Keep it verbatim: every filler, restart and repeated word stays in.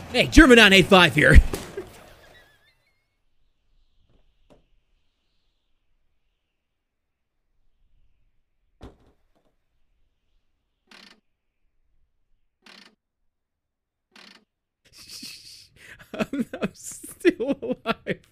Hey, German on eight five here. I'm, I'm still alive.